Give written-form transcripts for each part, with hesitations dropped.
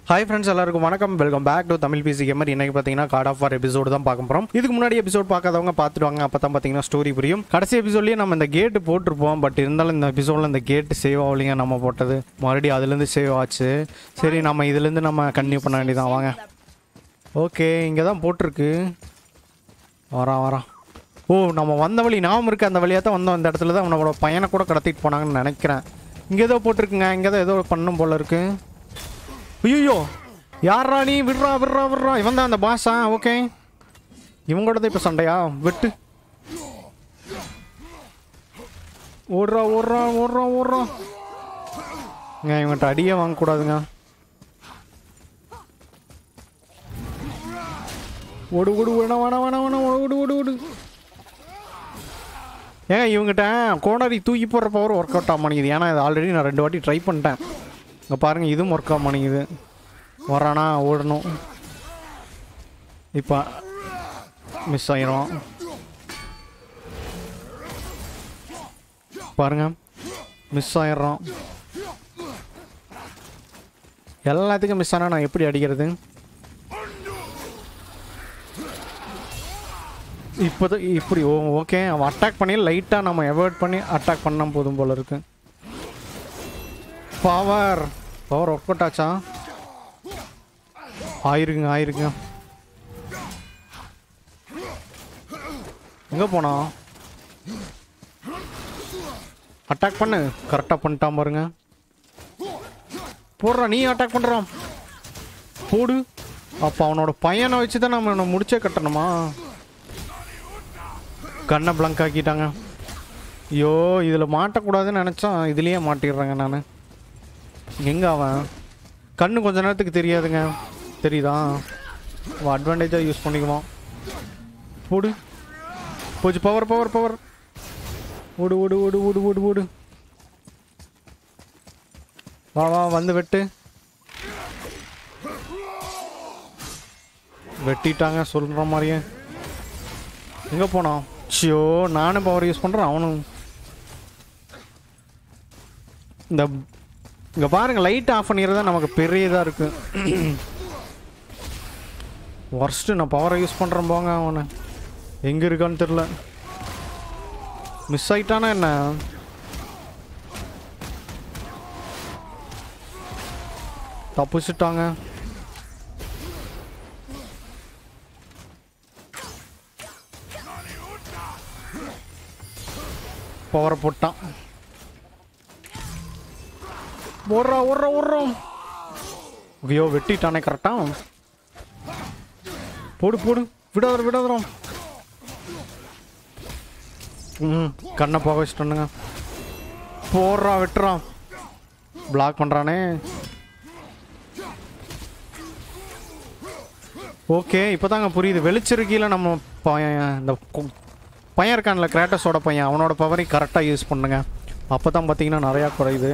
Hi friends, எல்லாருக்கும் வணக்கம். Welcome back to Tamil PC gamer. இன்னைக்கு பாத்தீங்கன்னா கார்ட் ஆஃப் வார் எபிசோடு தான் பார்க்க போறோம். இதுக்கு முன்னாடி எபிசோட் பார்க்காதவங்க பார்த்துடுவாங்க, அப்பதான் பாத்தீங்கன்னா ஸ்டோரி புரியும். கடைசி எபிசோட்லயே நம்ம இந்த கேட் போட்டுருப்போம், பட் இருந்தாலும் இந்த எபிசோட்ல இந்த கேட் சேவ் ஆகலைங்க. நம்ம போட்டது மறுபடியும் அதுல இருந்து சேவ் ஆச்சு. சரி, நம்ம இதுல இருந்து நம்ம கன்டினியூ பண்ண வேண்டியதான். வாங்க. ஓகே, இங்க தான் போட்டிருக்கு. வரான். ஓ, நம்ம வந்த வழி ஞாபகம் இருக்கு. அந்த வழியாக தான் வந்தோம். இந்த இடத்துல தான் அவனோட பையனை கூட கடத்திட்டு போனாங்கன்னு நினைக்கிறேன். இங்கே ஏதோ போட்டிருக்குங்க. இங்கே தான் ஏதோ பண்ணும் போல இருக்கு. ஐயோ, யாரா நீ? விட்றா. இவன் தான் அந்த பாஸா? ஓகே, இவங்களோட தான் இப்போ சண்டையா? வெட்டு. ஓடுறா. இவன்கிட்ட அடியே வாங்கக்கூடாதுங்க. ஓடு ஓடு. ஏங்க, இவங்ககிட்ட கோடாரி தூக்கி போடுற பவர் ஒர்க் அவுட் ஆக மாட்டேங்குது. ஏன்னா இது ஆல்ரெடி நான் 2 வாட்டி ட்ரை பண்ணிட்டேன். இங்கே பாருங்கள், இதுவும் ஒர்க் ஆக மாட்டேங்குது. வரானா? ஓடணும். இப்போ மிஸ் ஆயிரும். பாருங்க, மிஸ் ஆயிடுறோம். எல்லாத்துக்கும் மிஸ் ஆனால் நான் எப்படி அடிக்கிறது? இப்போதான் இப்படி. ஓகே, அவன் அட்டாக் பண்ணி லைட்டாக நம்ம அவாய்ட் பண்ணி அட்டாக் பண்ணால் போதும் போல இருக்கு. பவர் ஒர்க் அவுட் ஆச்சா? ஆயிருங்க. எங்கே போனா? அட்டாக் பண்ணு. கரெக்டாக பண்ணிட்டான் பாருங்க. போடுறா, நீ அட்டாக் பண்ணுறான். போடு. அப்போ அவனோட பையனை வச்சு தான் நம்ம முடிச்சே கட்டணுமா? கண்ணை பிளங்க் ஆக்கிட்டாங்க. ஐயோ, இதில் மாட்டக்கூடாதுன்னு நினச்சான், இதுலேயே மாட்டிடுறாங்க. நான் எங்கே அவன்? கண்ணு கொஞ்ச நேரத்துக்கு தெரியாதுங்க. தெரியுதா? அவன் அட்வான்டேஜாக யூஸ் பண்ணிக்குவான். போடு. போச்சு. பவர். ஓடு. வா வந்து வெட்டு. வெட்டிட்டாங்க சொல்கிற மாதிரியே. எங்கே போனான்? ஷியோ, நானும் பவர் யூஸ் பண்ணுறேன், அவனும். இங்கே பாருங்கள், லைட் ஆஃப் பண்ணிடுறதா நமக்கு பெரியதாக இருக்குது. ஒர்ஸ்ட்டு. நான் பவரை யூஸ் பண்ணுறேன். போங்க, அவனை எங்கே இருக்கான்னு தெரில. மிஸ் ஆகிட்டானா என்ன? தப்பிச்சுட்டாங்க. பவரை போட்டான். ஓடுறோம். ஐயோ, வெட்டிட்டானே கரெக்டா. போடு. விடாதோம். கண்ணை போக வச்சுட்டோனுங்க. வெட்டுறான். பிளாக் பண்ணுறானே. ஓகே, இப்போ தாங்க புரியுது. வெளிச்சிருக்கையில் நம்ம இந்த பையன் இருக்கான்ல, கிராட்டஸோட பையன், அவனோட பவரை கரெக்டாக யூஸ் பண்ணுங்க. அப்போ தான் பார்த்தீங்கன்னா நிறையா குறையுது.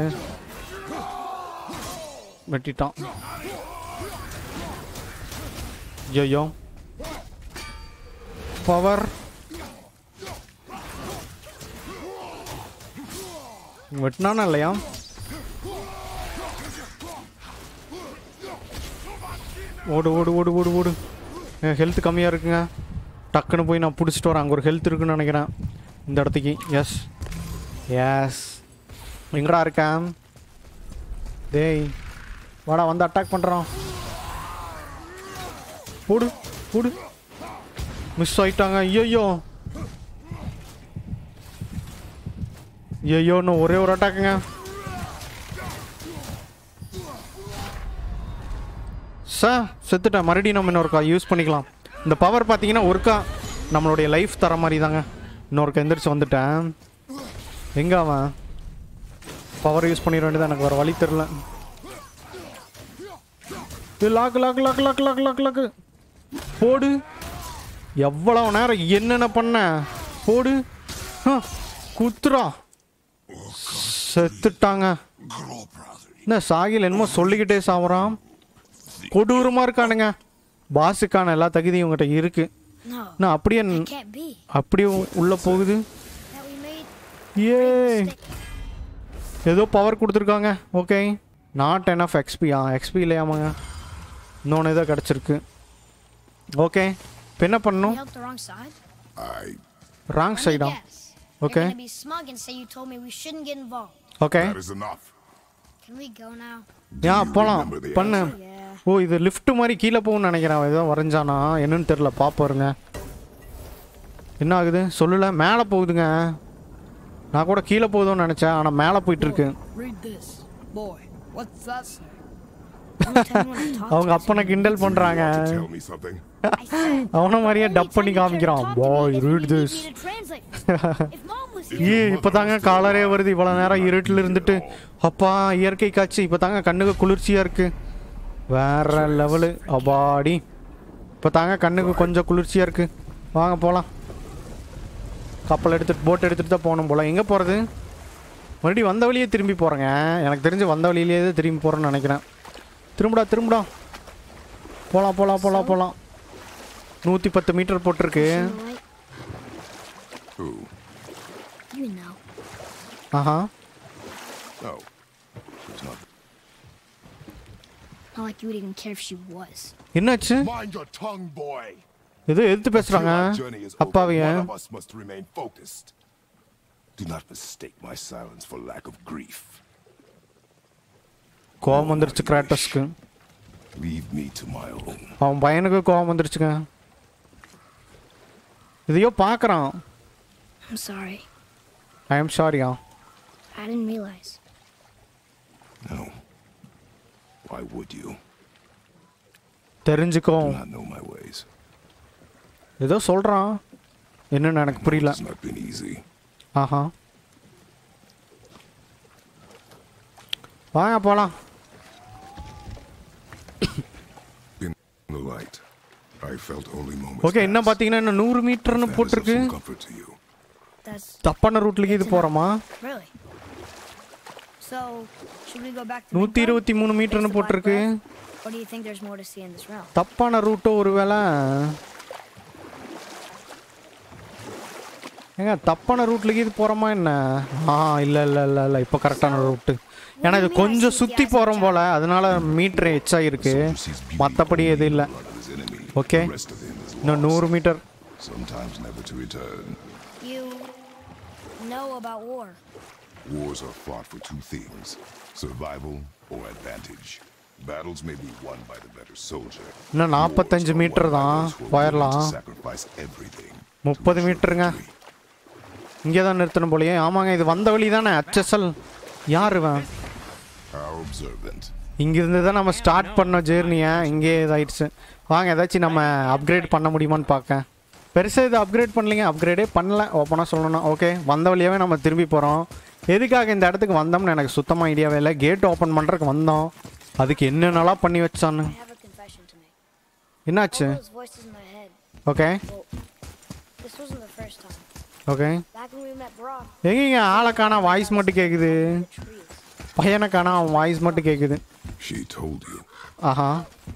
வெட்டிட்டான். ஐயோ, பவர். வெட்டினானா இல்லையா? ஓடு. ஹெல்த் கம்மியாக இருக்குங்க. டக்குன்னு போய் நான் பிடிச்சிட்டு வரேன். அங்கே ஒரு ஹெல்த் இருக்குன்னு நினைக்கிறேன் இந்த இடத்துக்கு. எஸ். எங்கடா இருக்கேன்? டேய், வாடா, வந்து அட்டாக் பண்ணுறான். போடு. மிஸ் ஆயிட்டாங்க. ஐயோ, இன்னும் ஒரே ஒரு அட்டாக்குங்க. செத்துட்டேன். மறுபடியும் நம்ம இன்னொருக்கா யூஸ் பண்ணிக்கலாம். இந்த பவர் பார்த்தீங்கன்னா ஒருக்கா நம்மளுடைய லைஃப் தர மாதிரி தாங்க. இன்னொருக்கா எந்திரிச்சு வந்துட்டேன். எங்கே அவன்? பவர் யூஸ் பண்ணிட வேண்டியதான். எனக்கு வேறு வழி தெரில. லாக்கு. போடு. எவ்வளவு நேரம் என்னென்ன பண்ண? போடு. குத்துறா. செத்துட்டாங்க. என்ன சாகில் என்னமோ சொல்லிக்கிட்டே சாவுறான். கொடூரமாக இருக்கானுங்க. பாஸுக்கான எல்லா தகுதியும் உங்கள்கிட்ட இருக்கு. நான் அப்படியே உள்ள போகுது. ஏ, ஏதோ பவர் கொடுத்துருக்காங்க. Okay, not enough XP. XP இல்லையாமாங்க. இன்னொன்று ஏதோ கிடச்சிருக்கு. ஓகே இப்போ என்ன பண்ணணும்? ராங் சைடா? ஓகே ஓகே போகலாம் பண்ணு. ஓ இது லிஃப்ட் மாதிரி கீழே போகும்னு நினைக்கிறேன். ஏதோ வரைஞ்சானா என்னன்னு தெரில, பார்ப்போருங்க. என்ன ஆகுது சொல்லல. மேலே போகுதுங்க. நான் கூட கீழே போகுதுன்னு நினச்சேன், ஆனால் மேலே போயிட்டுருக்கு. அவங்க அப்பனை கிண்டல் பண்ணுறாங்க. அவனை மாதிரியே டப் பண்ணி காமிக்கிறான். Boy read this. இப்போ தாங்க காலரே வருது. இவ்வளோ நேரம் இருட்டில் இருந்துட்டு அப்பா இயற்கை காட்சி இப்போ தாங்க கண்ணுக்கு குளிர்ச்சியாக இருக்குது. வேற லெவலு அபாடி. இப்போ தாங்க கண்ணுக்கு கொஞ்சம் குளிர்ச்சியாக இருக்குது. வாங்க போகலாம். கப்பல் எடுத்துகிட்டு போட் எடுத்துகிட்டு தான் போகணும் போல். எங்கே போகிறது? மறுபடியும் வந்த வழியே திரும்பி போகிறேங்க. எனக்கு தெரிஞ்சு வந்த வழியிலே தான் திரும்பி போகிறேன்னு நினைக்கிறேன். திரும்புடா போகலாம் போகலாம் போகலாம் போகலாம். 110 மீட்டர் போட்டிருக்கு. ஆஹா என்னாச்சு? ஏதோ எதிர்த்து பேசுறாங்க அப்பாவைய. கோவம் வந்துருச்சு கிராட்டஸ்க்கு. அவன் பையனுக்கு கோவம் வந்துருச்சுங்க. இதையோ பார்க்கறான். I am sorry. I didn't realize. No. Why would you? தெரிஞ்சுக்கோ. ஏதோ சொல்றான். என்னன்னு எனக்கு புரியல. ஆஹா வாங்க போலாம். ஓகே என்ன பார்த்தீங்கன்னா இன்னும் 100 மீட்டர்னு போட்டிருக்கு. தப்பான ரூட்லக்கு இது போகிறோமா? 123 மீட்டர்னு போட்டிருக்கு. தப்பான ரூட்டோ ஒருவேளை. ஏங்க தப்பான ரூட்லக்கு இது போகிறோமா என்ன? இல்லை இப்போ கரெக்டான ரூட்டு. ஏன்னா இது கொஞ்சம் சுற்றி போகிறோம் போல், அதனால மீட்ரு எச்சாயிருக்கு. மற்றபடி எதுவும் இல்லை. ஓகே இன்னும் 100 metre. Know about war. Wars are fought for two things: survival or advantage. Battles may be won by the better soldier. இன்னும் 45 மீட்டர் தான் போயிடலாம். 30 மீட்டருங்க. இங்கே தான் நிறுத்தணும் போலயே. ஆமாங்க இது வந்த வழி தானே. HSL யார் இவன்? இங்கிருந்து தான் நம்ம ஸ்டார்ட் பண்ண ஜேர்னியை. இங்கே இதாயிடுச்சு. வாங்க ஏதாச்சும் நம்ம அப்கிரேட் பண்ண முடியுமான்னு பார்க்க. பெருசாக இது அப்கிரேட் பண்ணலைங்க. அப்கிரேடே பண்ணல ஓப்பனாக சொல்லணும்னா. ஓகே வந்த வழியாகவே நம்ம திரும்பி போகிறோம். எதுக்காக இந்த இடத்துக்கு வந்தோம்னு எனக்கு சுத்தமாக ஐடியாவே இல்லை. கேட் ஓப்பன் பண்ணுறதுக்கு வந்தோம். அதுக்கு என்னென்னலாம் பண்ணி வச்சான்னு. என்னாச்சு? ஓகே ஓகே எங்கேங்க ஆளை காணா, வாய்ஸ் மட்டும் கேட்குது. பையனை காணா, அவன் வாய்ஸ் மட்டும் கேட்குது. ஆஹா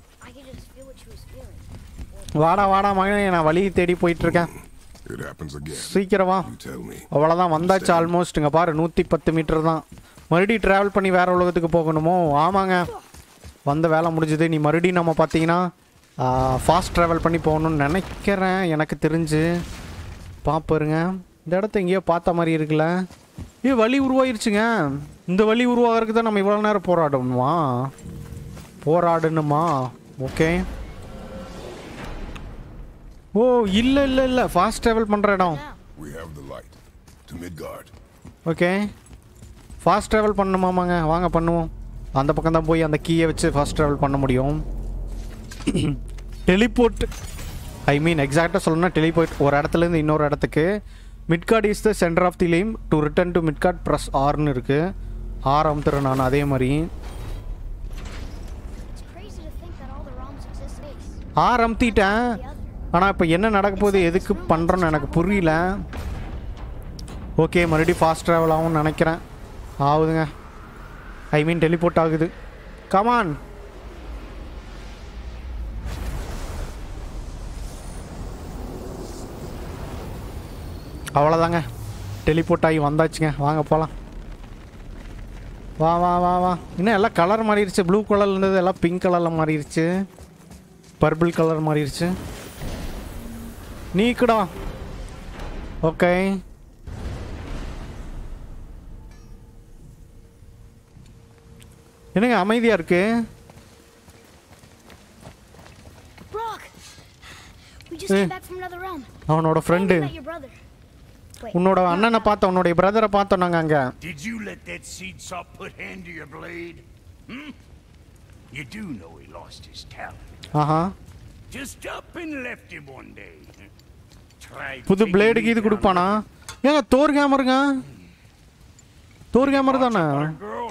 வாடா வாடா மகனே, நான் வழி தேடி போயிட்டு இருக்கேன். சீக்கிரம் வா. அவ்வளோதான் வந்தாச்சு ஆல்மோஸ்ட். இங்கே பாரு 110 மீட்டர் தான். மறுபடியும் ட்ராவல் பண்ணி வேறு உலகத்துக்கு போகணுமோ? ஆமாங்க வந்த வேலை முடிஞ்சுது. நீ மறுபடியும் நம்ம பார்த்தீங்கன்னா ஃபாஸ்ட் ட்ராவல் பண்ணி போகணுன்னு நினைக்கிறேன் எனக்கு தெரிஞ்சு. பார்ப்பருங்க இந்த இடத்த எங்கேயோ பார்த்த மாதிரி இருக்குல்ல. வழி உருவாயிருச்சுங்க. இந்த வழி உருவாகிறதுக்கு தான் நம்ம இவ்வளோ நேரம் போராடணுமா? ஓகே ஓ இல்லை ஃபாஸ்ட் ட்ராவல் பண்ணுற இடம். ஓகே ஃபாஸ்ட் ட்ராவல் பண்ணணுமாமாங்க. வாங்க பண்ணுவோம். அந்த பக்கம் தான் போய் அந்த கீயை வச்சு ஃபாஸ்ட் ட்ராவல் பண்ண முடியும். டெலிபோர்ட் ஐ மீன் எக்ஸாக்டாக சொல்லணும்னா டெலிபோர்ட் ஒரு இடத்துலேருந்து இன்னொரு இடத்துக்கு. Midgard is the centre of the realm. To return to Midgard press ஆர்னு இருக்குது. ஆர் அமுத்துறேன் நான். அதே மாதிரி ஆர் அமுத்திட்டேன். ஆனால் இப்போ என்ன நடக்க போகுது எதுக்கு பண்ணுறோன்னு எனக்கு புரியல. ஓகே மறுபடியும் ஃபாஸ்ட் ட்ராவல் ஆகும்னு நினைக்கிறேன். ஆகுதுங்க. ஐ மீன் டெலிபோர்ட் ஆகுது. கமான் அவ்வளோதாங்க. டெலிபோர்ட் ஆகி வந்தாச்சுங்க. வாங்க போகலாம். வா வா வா வா. இன்னும் எல்லாம் கலர் மாறிடுச்சு. ப்ளூ கலரில் இருந்தது எல்லாம் பிங்க் கலரில் மாறிடுச்சு. பர்பிள் கலர் மாறிடுச்சு. நீக்குடா. ஓகே என்னங்க அமைதியா இருக்கு? Brock, we just came back from another realm. அவனோட friend, I met your brother. Wait, உன்னோட அண்ணனை பார்த்தோம், உன்னோட பிரதரை பார்த்தோம் நாங்க அங்க. Did you let that seed sop put hand to your blade? You do know he lost his talent. Aha, Just up and left him one day. Tried புது taking பிளேடுக்கு me இது down கொடுப்பானா? ஏங்க தோர் கேமருங்க, Thor gamer தானே, like a girl.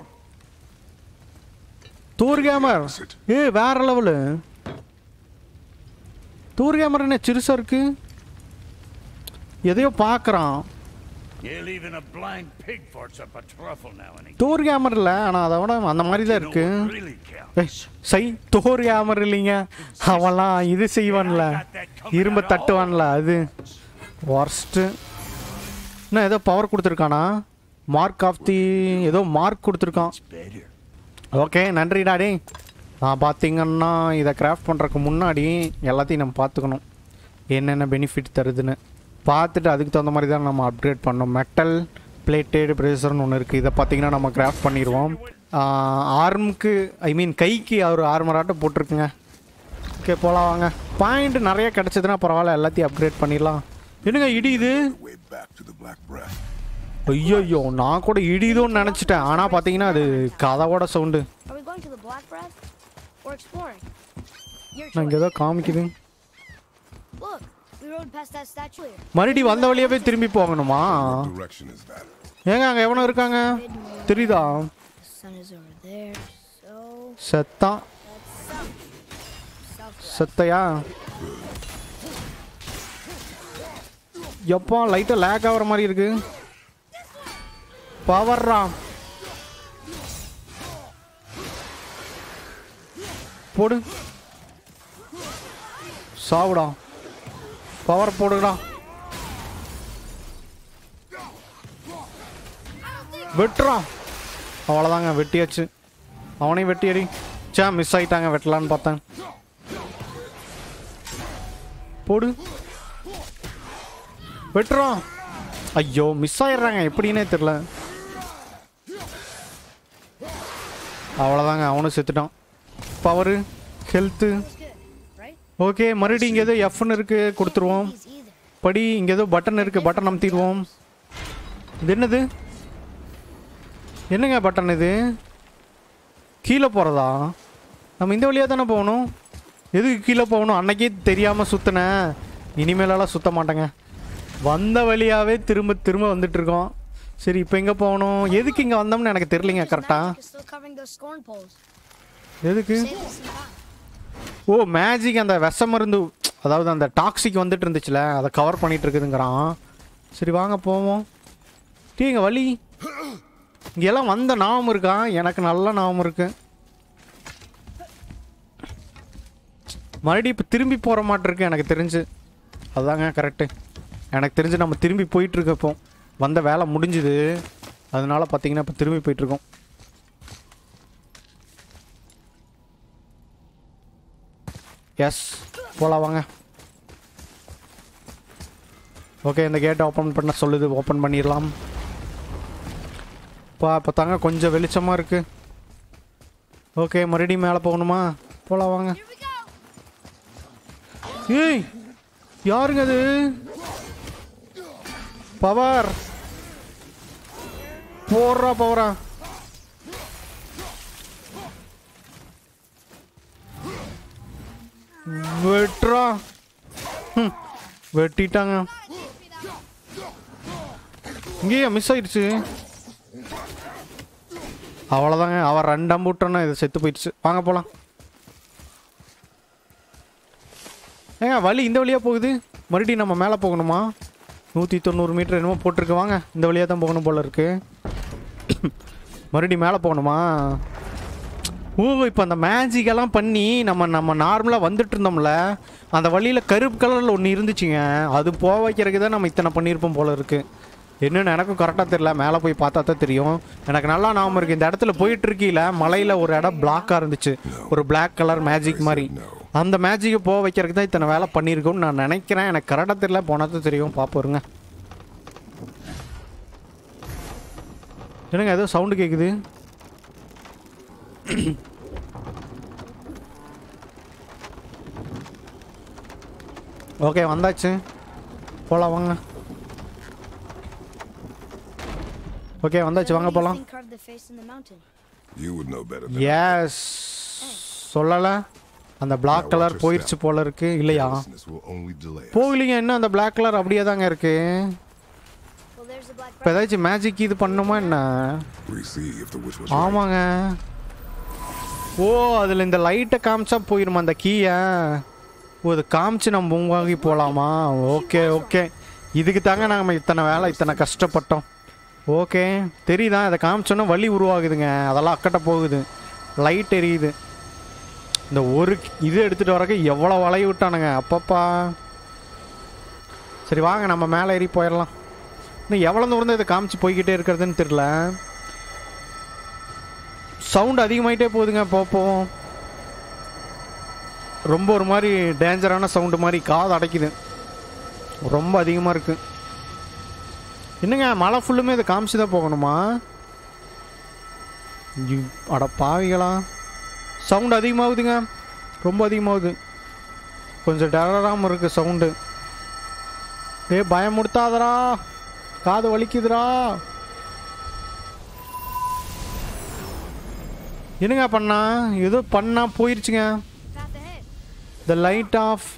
Thor gamer. வேற level. Thor gamer என்ன சிறுசா இருக்கு? எதையோ பார்க்குறான். Hell, even a blind pig farts up a truffle now and again. Thor gamer இல்லை, ஆனால் அதை விட அந்த மாதிரி தான் You know இருக்கு. what really counts? சை தோர் கேமர் இல்லைங்க, அவன்லாம் இது செய்வான்ல, இரும்பு தட்டுவான்ல, அது ஒர்ஸ்ட்டு. என்ன ஏதோ பவர் கொடுத்துருக்கானா? மார்க் ஆஃப் தி ஏதோ மார்க் கொடுத்துருக்கான். It's better. ஓகே நன்றி டாடி. நான் பார்த்தீங்கன்னா இதை கிராஃப்ட் பண்ணுறதுக்கு முன்னாடி எல்லாத்தையும் நம்ம பார்த்துக்கணும், என்னென்ன பெனிஃபிட் தருதுன்னு பார்த்துட்டு அதுக்கு தகுந்த மாதிரி தான் நம்ம அப்கிரேட் பண்ணோம். மெட்டல் பிளேட்டட் பிரேசர்னு ஒன்று இருக்குது, இதை பார்த்தீங்கன்னா நம்ம கிராஃப்ட் பண்ணிடுவோம். ஆர்முக்கு ஐ மீன் கைக்கு அவர் ஆர்மராட்டம் போட்டிருக்குங்க. ஓகே போகலாம் வாங்க. பாயிண்ட் நிறைய கிடச்சதுன்னா பரவாயில்ல, எல்லாத்தையும் அப்கிரேட் பண்ணிடலாம். என்னங்க இடியுது? Way back to the Black Breath. ஐயோ நான் கூட இடியுதோன்னு நினச்சிட்டேன், ஆனால் பார்த்தீங்கன்னா அது கதவோட sound. are we going to the Black Breath or exploring? Your நான் இங்கே choice. ஏதோ காமிக்குது. Look, we rode past that statue here. மறுபடியும் வந்த வழியே போய் திரும்பி போகணுமா? What direction is that? ஏங்க அங்கே எவனோ இருக்காங்க தெரியுதா? The sun is over there, so செத்தான். southwest. செத்தையா? எப்பா லைட்டாக லேக் ஆகிற மாதிரி இருக்கு. பவர்ரா போடு, சாவுடா, பவர் போடுடா. வெட்டுறான், அவ்வளோதாங்க வெட்டியாச்சு. அவனையும் வெட்டியடி. மிஸ் ஆயிட்டாங்க, வெட்டலான்னு பார்த்தேன். போடு, வெட்டுறான். ஐயோ மிஸ் ஆயிடுறாங்க, எப்படின்னே தெரில. அவ்வளோதாங்க, அவனும் செத்துட்டான். Power, health. That's good, right? Okay மறுபடியும் இங்கே ஏதோ எஃப்னு இருக்கு, கொடுத்துருவோம். These either. படி இங்கே ஏதோ பட்டன் இருக்கு, பட்டன் அமுத்திடுவோம். இது என்னது? என்னங்க பட்டன் இது? கீழே போகிறதா? நம்ம இந்த வழியாக தானே போகணும். எதுக்கு கீழே போகணும்? அன்னைக்கே தெரியாமல் சுற்றினேன், இனிமேலெல்லாம் சுற்ற மாட்டேங்க. வந்த வழியாகவே திரும்ப திரும்ப வந்துட்டு இருக்கோம். சரி இப்போ எங்கே போகணும்? எதுக்கு இங்கே வந்தோம்னு எனக்கு தெரியலிங்க கரெக்டாக. Magic is still covering those scorn poles. எதுக்கு? Save us some time. Oh magic, அந்த விஷ மருந்து, அதாவது அந்த டாக்ஸிக் வந்துட்டு இருந்துச்சுல, அதை கவர் பண்ணிட்டு இருக்குதுங்கிறான். சரி வாங்க போவோம். டீங்க வழி இங்கெல்லாம் வந்த ஞாபகம் இருக்கா? எனக்கு நல்ல ஞாபகம் இருக்கு. மறுபடியும் இப்போ திரும்பி போகிற மாட்டிருக்கு எனக்கு தெரிஞ்சு. அதுதாங்க கரெக்டு. எனக்கு தெரிஞ்சு நம்ம திரும்பி போயிட்டுருக்கோம். இப்போ வந்த வேலை முடிஞ்சுது, அதனால பார்த்தீங்கன்னா இப்போ திரும்பி போயிட்டுருக்கோம். எஸ் போகலாம் வாங்க. ஓகே இந்த கேட்டை ஓப்பன் பண்ண சொல்லுது, ஓப்பன் பண்ணிடலாம். இப்போ தாங்க கொஞ்சம் வெளிச்சமாக இருக்குது. ஓகே மறுபடியும் மேலே போகணுமா? போகலாம் வாங்க. ஏய் யாருங்க அது? பவர் போடுறா, பவரா. வெட்டுறா. வெட்டிட்டாங்க. இங்கேயே மிஸ் ஆயிடுச்சு. அவ்வளோதாங்க, அவன் ரெண்டாம் பூட்டோன்னா இது செத்து போயிடுச்சு. வாங்க போகலாம். ஏங்க வழி இந்த வழியாக போகுது, மறுபடியும் நம்ம மேலே போகணுமா? 190 மீட்டர் என்னமோ போட்டிருக்கு. வாங்க இந்த வழியாக தான் போகணும் போல இருக்கு. மறுபடியும் மேலே போகணுமா? ஓ இப்போ அந்த மேஜிக்கெல்லாம் பண்ணி நம்ம நார்மலாக வந்துட்டு இருந்தோம்ல, அந்த வழியில் கருப்பு கலரில் ஒன்று இருந்துச்சுங்க, அது போக வைக்கிறதுக்கு தான் நம்ம இத்தனை பண்ணியிருப்போம் போல இருக்கு. என்னன்னு எனக்கும் கரெக்டாக தெரியல, மேலே போய் பார்த்தா தான் தெரியும். எனக்கு நல்லா ஞாபகம் இருக்குது, இந்த இடத்துல போயிட்டு இருக்கீல மலையில் ஒரு இடம் பிளாக்காக இருந்துச்சு, ஒரு பிளாக் கலர் மேஜிக் மாதிரி. அந்த மேஜிக்கை போக வைக்கிறதுக்கு தான் இத்தனை வேலை பண்ணியிருக்கோன்னு நான் நினைக்கிறேன். எனக்கு கரெக்டாக தெரியல, போனது தெரியும். பார்ப்போருங்க. என்னங்க ஏதோ சவுண்டு கேட்குது. ஓகே வந்தாச்சு, போகலாம் வாங்க. ஓகே வந்தாச்சு, வாங்க போகலாம். You would know better than yes சொல்லலை, அந்த பிளாக் கலர் போயிடுச்சு போல இருக்கு. இல்லையா போகலீங்க, இன்னும் அந்த பிளாக் கலர் அப்படியே தாங்க இருக்கு. இப்போ ஏதாச்சும் மேஜிக் இது பண்ணுமா என்ன? ஆமாங்க. ஓ அதில் இந்த லைட்டை காமிச்சா போயிடுமா அந்த கீயை? ஓ அது காமிச்சு நம்ம பூங்காகி போகலாமா? ஓகே ஓகே, இதுக்கு தாங்க நாங்கள் இத்தனை வேலை இத்தனை கஷ்டப்பட்டோம். ஓகே தெரியுதா, அதை காமிச்சோன்னா வலி உருவாகுதுங்க, அதெல்லாம் அக்கட்ட போகுது, லைட் எரியுது. இந்த ஒரு இது எடுத்துகிட்டு வரக்கு எவ்வளோ வளைய விட்டானுங்க அப்பப்பா. சரி வாங்க நம்ம மேலே ஏறி போயிடலாம். இன்னும் எவ்வளோ தூரம் இதை காமிச்சு போய்கிட்டே இருக்கிறதுன்னு தெரில. சவுண்ட் அதிகமாகிட்டே போகுதுங்க போப்போம். ரொம்ப ஒரு மாதிரி டேஞ்சரான சவுண்டு மாதிரி காது அடைக்குது, ரொம்ப அதிகமாக இருக்குது. என்னங்க மழை ஃபுல்லுமே இதை காமிச்சு தான் போகணுமா? அட பாவிகளா, சவுண்டு அதிகமாகுதுங்க, ரொம்ப அதிகமாகுது. கொஞ்சம் டெரராமல் இருக்குது சவுண்டு. பயமுடுத்தாதரா, காது வலிக்குதுரா. என்னங்க பண்ணா, ஏதோ பண்ணா போயிடுச்சுங்க. த லைட் ஆஃப்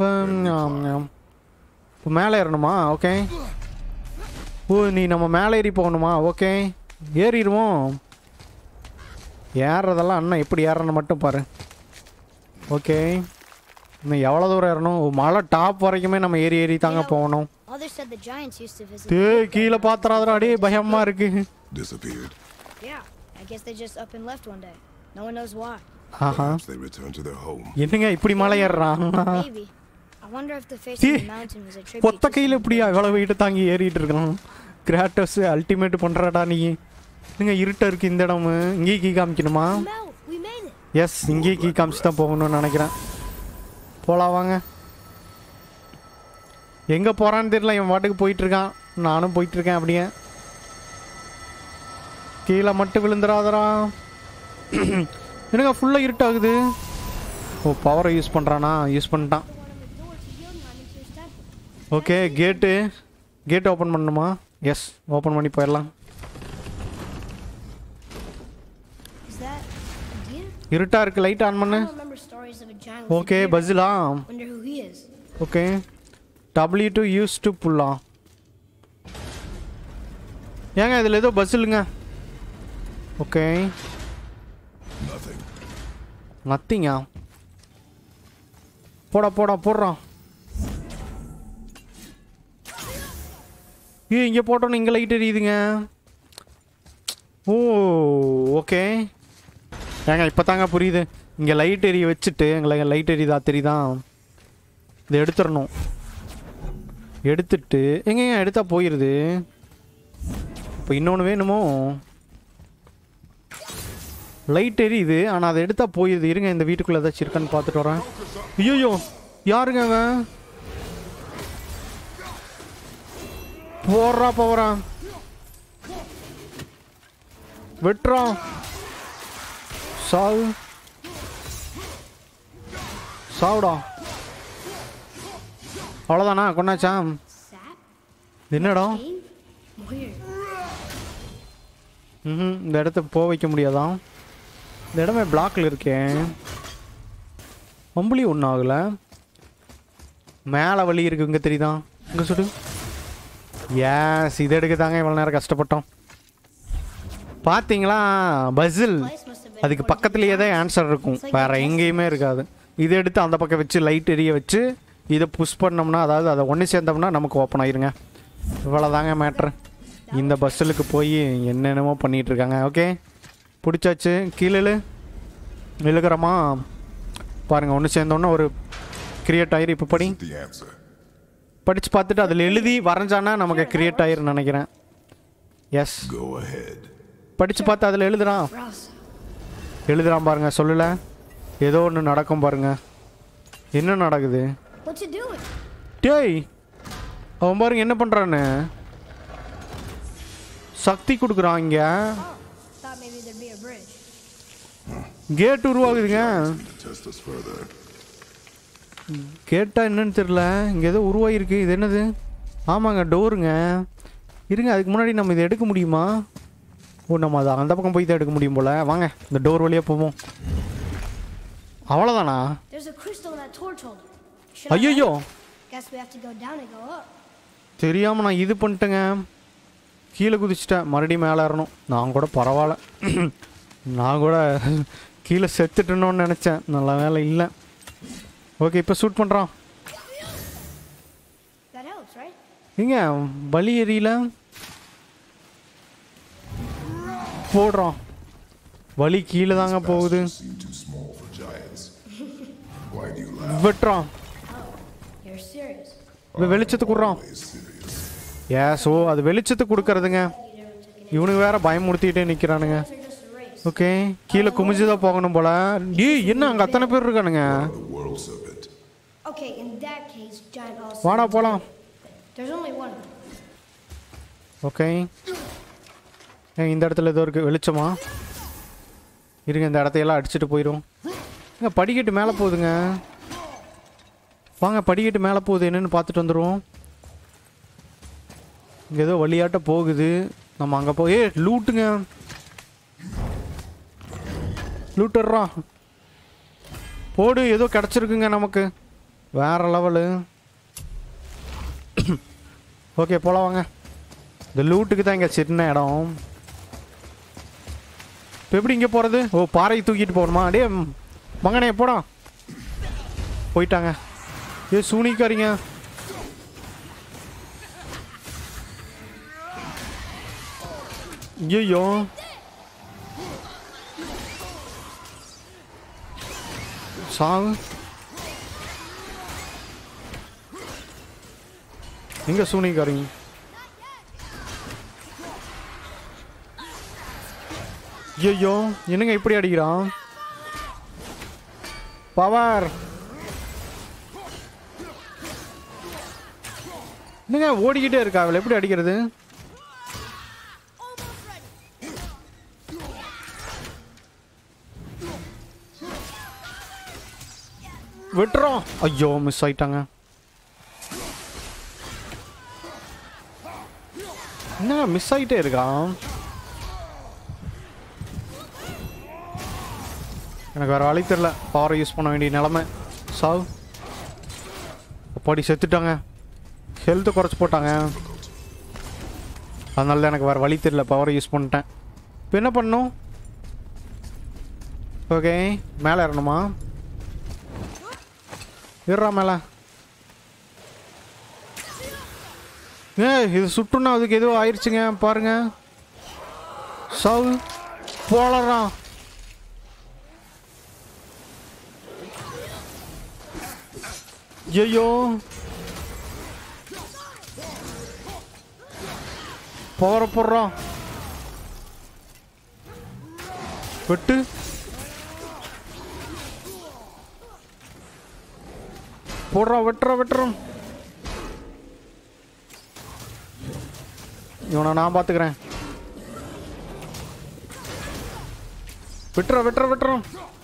மேலே ஏறணுமா? ஓகே. ஓ நீ நம்ம மேலே ஏறி போகணுமா? ஓகே ஏறிடுவோம். ஏறுறதெல்லாம் அண்ணன் எப்படி ஏறணும் மட்டும் பாரு. ஓகே இன்னும் எவ்வளோ தூரம் ஏறணும்? மலை டாப் வரைக்குமே நம்ம ஏறி ஏறி தாங்க போகணும். கீழே பாத்துறாதடா, அடே பயமா இருக்கு. என்னங்க இப்படி மலை ஏறுறான்? பொத்த கையில் எப்படியா இவ்வளவு வெயிட்டு தாங்கி ஏறிட்டு இருக்கான்? கிராட்டஸ் அல்டிமேட் பண்றடா நீ. நீங்க இருட்ட இருக்கு இந்த இடம், இங்கே கீ காமிக்கணுமா? எஸ் இங்கே கீ காமிச்சு தான் போகணும்னு நினைக்கிறேன். போலாம் வாங்க. எங்கே போகிறான்னு தெரியல, என் வாட்டுக்கு போயிட்டுருக்கான், நானும் போயிட்டுருக்கேன் அப்படியே. கீழே மட்டும் விழுந்துடாதரா. என்னங்க ஃபுல்லாக இருட்டாகுது. ஓ பவரை யூஸ் பண்ணுறானா? யூஸ் பண்ணிட்டான். ஓகே கேட்டு ஓப்பன் பண்ணணுமா? எஸ் ஓப்பன் பண்ணி போயிடலாம். இருட்டா இருக்கு, லைட் ஆன் பண்ணு. ஓகே பஸ்ஸிலா. ஓகே W2 யூஸ் டு புல்லா. ஏங்க இதில் ஏதோ பஸ் இல்லைங்க. ஓகே நத்திங்கா. போடுறான். இங்கே போட்டோன்னு இங்கே லைட் எரியுதுங்க. ஓ ஓகே ஏங்க இப்போ தாங்க புரியுது. இங்கே லைட் எரிய வச்சுட்டு எங்களுக்கு லைட் எரியுதா தெரியுதா? இதை எடுத்துடணும். எடுத்துட்டு எங்கேங்க எடுத்தா போயிடுது. இப்போ இன்னொன்று வேணுமோ? லைட் எரியுது ஆனால் அதை எடுத்தால் போயிடுது. இருங்க இந்த வீட்டுக்குள்ளே ஏதாச்சும் இருக்கான்னு பார்த்துட்டு வரேன். ஐயோ யாருங்க அவன்? போடுறான் வெட்டுறான். சாவுடா. அவ்வளோதானா? கொண்டாச்சா? என்னடா இந்த இடத்த போக வைக்க முடியாதான்? இந்த இடமே பிளாக்கில் இருக்கேன். அம்புலி ஒன்றும் ஆகலை. மேலே வழி இருக்கு, இங்கே தெரியுதா? இங்கே சுடு. ஏஸ் இதை எடுக்க தாங்க இவ்வளோ நேரம் கஷ்டப்பட்டோம். பார்த்தீங்களா பஸ்ஸில் அதுக்கு பக்கத்துலேயே தான் ஆன்சர் இருக்கும், வேறு எங்கேயுமே இருக்காது. இதை எடுத்து அந்த பக்கம் வச்சு லைட் எரிய வச்சு இதை புஷ் பண்ணோம்னா, அதாவது அதை ஒன்று சேர்ந்தோம்னா நமக்கு ஓப்பன் ஆயிருங்க. இவ்வளோ தாங்க மேட்ரு. இந்த பஸ்ஸுக்கு போய் என்னென்னமோ பண்ணிகிட்ருக்காங்க. ஓகே பிடிச்சாச்சு. கீழே விழுகிறோமா பாருங்கள். ஒன்று சேர்ந்தோன்னா ஒரு கிரியேட் ஆயிரு. இப்போ படித்து பார்த்துட்டு அதில் எழுதி வரைஞ்சானா நமக்கு கிரியேட் ஆயிருன்னு நினைக்கிறேன். Yes Go ahead. படிச்சு பார்த்து அதில் எழுதுறான் Rouse. எழுதுறான் பாருங்க சொல்லல ஏதோ ஒன்று நடக்கும் பாருங்க என்ன நடக்குது What's it doing? டேய் அவன் பாருங்க என்ன பண்ணுறான்னு சக்தி கொடுக்குறான் இங்கே Thought maybe there'd be a bridge. Gate உருவாகுதுங்க To test us further. கேட்டா என்னன்னு தெரியல இங்கே ஏதோ உருவாகிருக்கு இது என்னது ஆமாங்க டோருங்க இருங்க அதுக்கு முன்னாடி நம்ம இதை எடுக்க முடியுமா ஓ நம்ம அதை அந்த பக்கம் போய் தான் எடுக்க முடியும் போல் வாங்க இந்த டோர் வழியாக போவோம் அவ்வளோதானா There's a crystal in that torch holder. Should I ஐயோ have it? Guess we have to go down and go up. தெரியாமல் நான் இது பண்ணிட்டேங்க கீழே குதிச்சிட்டேன் மறுபடியும் மேலே ஏறணும் நான் கூட பரவாயில்ல நான் கூட கீழே செத்துட்டேன்னு நினச்சேன் நல்ல வேலை இல்லை ஓகே இப்போ ஷூட் பண்ணுறான் That helps, right? ஏங்க பலி எரியல போடுறோம் வலி கீழே தாங்க போகுது Seem too small for giants. Why do you laugh? வெட்டுறோம் You're serious. வெளிச்சத்துக்கு விட்றோம் Always serious. ஸோ அது வெளிச்சத்துக்கு கொடுக்கறதுங்க இவனுக்கு வேற பயமுறுத்திட்டே நிற்கிறானுங்க Those are just a race. Okay கீழே குமிஞ்சுதான் போகணும் போல என்ன அங்கே அத்தனை பேர் இருக்கானுங்க The world serpent. Okay, in that case, giant all வாடா போகலாம் There's only one of them. Okay இந்த இடத்துல ஏதோ இருக்குது வெளிச்சமா இருங்க இந்த இடத்தையெல்லாம் அடிச்சுட்டு போயிடும் இங்கே படிக்கட்டு மேலே போகுதுங்க வாங்க படிக்கட்டு மேலே போகுது என்னென்னு பார்த்துட்டு வந்துடுவோம் இங்கே ஏதோ வழியாட்ட போகுது நம்ம அங்கே போய் லூட்டுங்க லூட்டுறான் போடு ஏதோ கிடச்சிருக்குங்க நமக்கு வேற லெவலு ஓகே போகலாம் வாங்க இந்த லூட்டுக்கு தான் இங்கே சின்ன இடம் இப்போ எப்படி இங்கே போகிறது ஓ பாறையை தூக்கிட்டு போகணுமா டே மகனே போடா போயிட்டாங்க ஏ சூனிக்காரிங்க ஐயோ சாவு எங்க சூனிக்காரிங்க ஐயோ என்னங்க இப்படி அடிக்கிறான் பவர் என்னங்க ஓடிக்கிட்டே இருக்கா அவளை எப்படி அடிக்கிறது விட்டுறோம் ஐயோ மிஸ் ஆயிட்டாங்க என்ன மிஸ் ஆகிட்டே இருக்கான் எனக்கு வேறு வழி தெரில பவரை யூஸ் பண்ண வேண்டிய நிலமை சாவு அப்பாடி செத்துட்டாங்க ஹெல்த்தை குறைச்சி போட்டாங்க அதனால தான் எனக்கு வேறு வழி தெரியல பவரை யூஸ் பண்ணிட்டேன் இப்போ என்ன பண்ணணும் ஓகே மேலே ஏறணுமா ஏறா மேலே இது சுட்டுன்னா அதுக்கு எதுவும் ஆயிடுச்சுங்க பாருங்க சாவு போலறான் ஐயோ போற போடுறான் வெட்டு போடுறான் வெட்டுறான் இவனை நான் பார்த்துக்கிறேன் வெட்டுறான்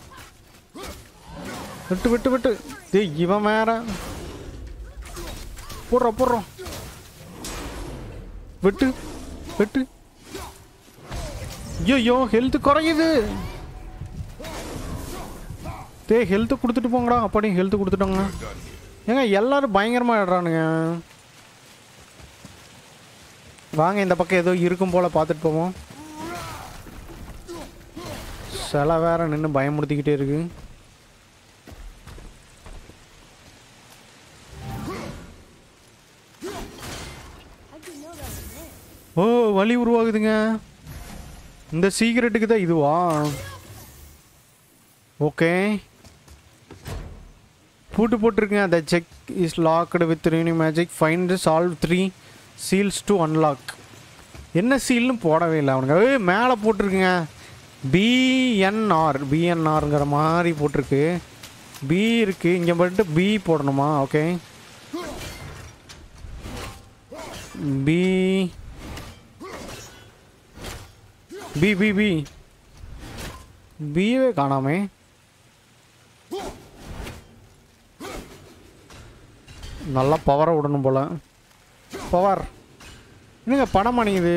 விட்டு டேய் இவன் வேற போடுறான் வெட்டு ஐயோ ஹெல்த் குறையுது டேய் ஹெல்த்து கொடுத்துட்டு போங்கடா அப்படி ஹெல்த்து கொடுத்துட்டோங்க ஏங்க எல்லாரும் பயங்கரமாக ஆடுறானுங்க வாங்க இந்த பக்கம் ஏதோ இருக்கும் போல் பார்த்துட்டு போவோம் சில வேற நின்று பயமுறுத்திக்கிட்டே இருக்கு ஓ வலி உருவாகுதுங்க இந்த சீக்கிரட்டுக்கு தான் இதுவா ஓகே போட்டிருக்குங்க the check is locked with Rune magic find solve 3 seals to unlock என்ன சீல்னு போடவே இல்லை அவனுங்க. மேலே போட்டிருக்குங்க பிஎன்ஆருங்கிற மாதிரி போட்டிருக்கு. பி இருக்குது இங்கே போட்டு பி போடணுமா? Okay B B B B பியே காணாமே. நல்லா பவரை விடணும் போல. பவர் என்னங்க படம் அணியுது.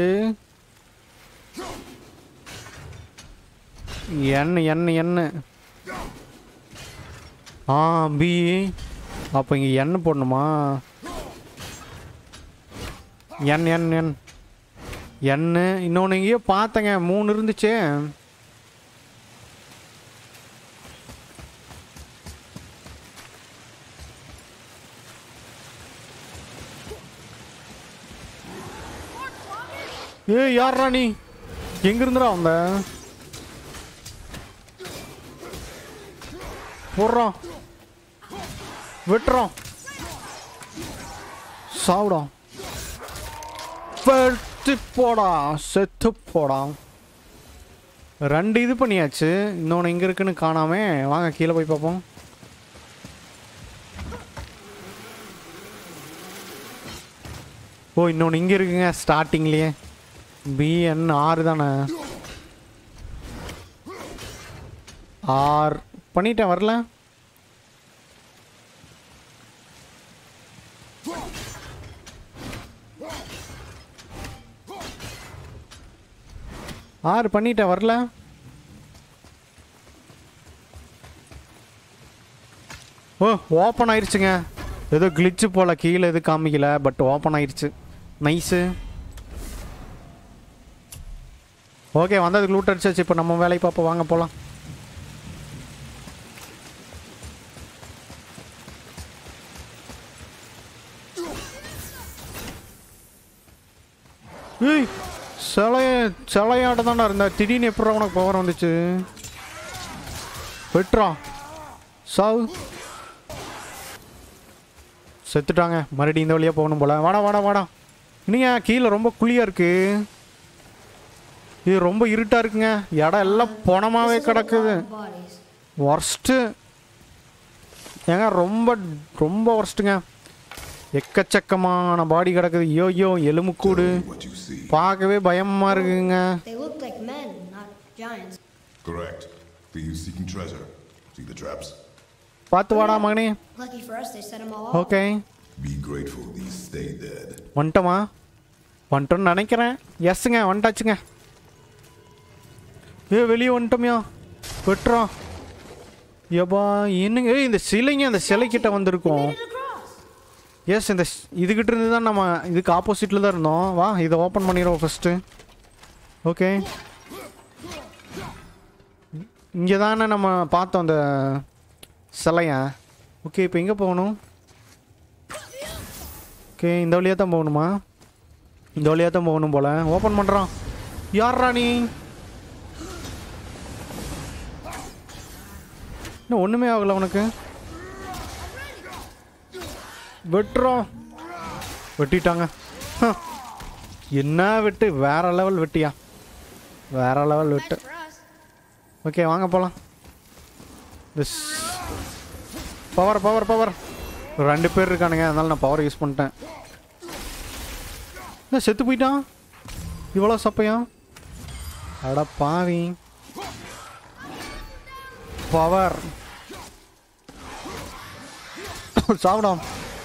என்ன பி. அப்போ இங்கே எண்ணெய் போடணுமா? எண்ணெய் இன்னொன்று இங்கேயோ பார்த்தேங்க 3 இருந்துச்சு. யாரா நீ? எங்கிருந்துடா வந்த? போடுறோம் வெட்டுறோம் சாப்பிடும். போடா செத்து போடா. 2 இது பண்ணியாச்சு. இன்னொன்று எங்கே இருக்குன்னு காணாமே. வாங்க கீழே போய் பார்ப்போம். ஓ இன்னொன்று இங்கே இருக்குங்க ஸ்டார்டிங்லேயே. BN6 தானே? 6 பண்ணிட்டேன் வரல. பண்ணிட்டேன் வரல. ஓ ஓப்பன் ஆயிடுச்சுங்க. ஏதோ கிளிச்சு போல கீழே எது காமிக்கல பட் ஓப்பன் ஆயிடுச்சு. நைஸு. ஓகே வந்ததுக்கு லூட் அடிச்சாச்சு. இப்போ நம்ம வேலையை பார்ப்போம். வாங்க போகலாம். ஏய் சிலையாட்ட தானே இருந்தா திடீர்னு எப்படி உனக்கு பவர் வந்துச்சு? வெட்டுறா சாவு. செத்துட்டாங்க. மறுபடியும் இந்த வழியாக போகணும் போல. வாடா இன்னைங்க கீழே ரொம்ப குழியாக இருக்கு. இது ரொம்ப இருட்டாக இருக்குங்க. இடம் எல்லாம் பொணமாகவே கிடக்குது. ஒர்ஸ்ட்டு ஏங்க ரொம்ப ஒர்ஸ்ட்டுங்க. எக்கச்சக்கமான பாடி கிடக்குது. ஐயோ எலும்புக்கூடு பார்க்கவே பயமா இருக்குங்க. They look like men, not giants. Correct. Thieves seeking treasure. See the traps? பார்த்து வாடா மகனே. Lucky for us, they set them all off. Okay Be grateful these stay dead. வந்துட்டோன்னு நினைக்கிறேன். எஸ்ஸுங்க வந்துட்டாச்சுங்க. வெளியே வந்துட்டோம்யா. வெட்டுறோம். ஏபா என்னங்க இந்த சிலைங்க அந்த சிலைக்கிட்ட வந்திருக்கோம். எஸ் இந்த இதுகிட்ட இருந்து தான் நம்ம இதுக்கு ஆப்போசிட்டில் தான் இருந்தோம். வா இதை ஓப்பன் பண்ணிடுவோம் ஃபஸ்ட்டு. ஓகே இங்கே தானே நம்ம பார்த்தோம் அந்த சிலையா. ஓகே இப்போ எங்கே போகணும்? ஓகே இந்த வழியாக தான் போகணுமா? இந்த வழியாக தான் போகணும் போல். ஓப்பன் பண்ணுறான். யார்ரா நீ? இன்னும் ஒன்றுமே ஆகலை உனக்கு. வெட்டுறோம். வெட்டிட்டாங்க. என்ன வெட்டு வேற லெவல் வெட்டியா. வேற லெவல் வெட்டு. ஓகே வாங்க போகலாம். பவர் 2 பேர் இருக்கானுங்க. அதனால நான் பவர் யூஸ் பண்ணிட்டேன். செத்து போயிட்டான். இவ்வளோ சப்பையா? அட பாவி. பவர் சாப்பிடும்.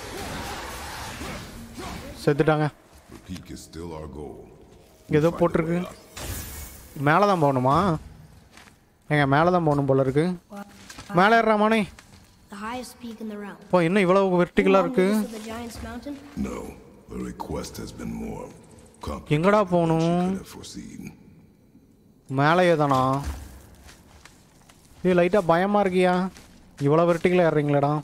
செத்துட்டாங்க. ஏதோ போட்டிருக்கு. மேலே தான் போகணுமா? எங்க மேலே தான் போகணும் போல இருக்கு. மேலே ஏறாமானே. The highest peak in the realm. இப்போ என்ன இவ்வளவு வெர்டிகலாக இருக்கு? The giant's mountain? No, the request has been more. எங்கடா போகணும்? மேலேயே தானா? இது லைட்டாக பயமாக இருக்கியா? இவ்வளோ வெர்டிகலாக ஏறுறீங்களேடா.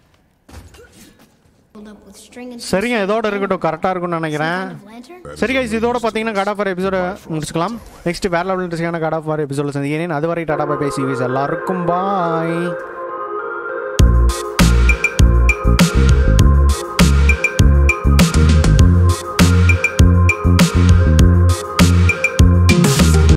சரிங்க இதோட இருக்கட்டும். கரெக்டாக இருக்கும்னு நினைக்கிறேன். சரி கைஸ் இதோட பார்த்தீங்கன்னா காட் ஆஃப் வார் எபிசோட முடிச்சுக்கலாம். நெக்ஸ்ட் வேற லெவல் இன்ட்ரெஸ்டிங்கான காட் ஆஃப் வார் எபிசோட சந்திக்கிறேன். அதுவரை டாடா பை பை. எல்லாருக்கும் பாய்.